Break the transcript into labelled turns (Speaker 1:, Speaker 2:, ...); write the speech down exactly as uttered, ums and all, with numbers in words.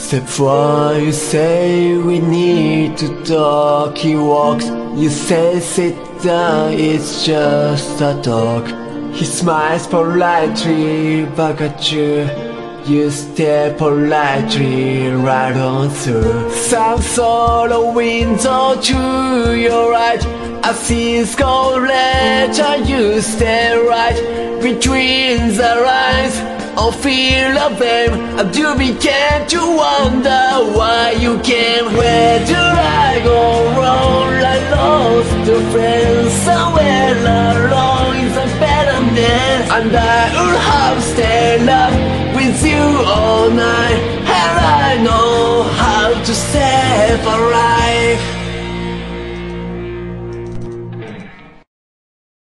Speaker 1: Except when you say we need to talk, he walks. You say sit down, it's just a talk. He smiles politely back at you. You stare politely right on through some sort of window to your right. As his gold letter, you stare right between the lines of fear of them. And you begin to wonder why you came. Where did I go wrong? I lost a friend somewhere along in the bitterness, and I would have stayed up with you all night, and I know how to save a life.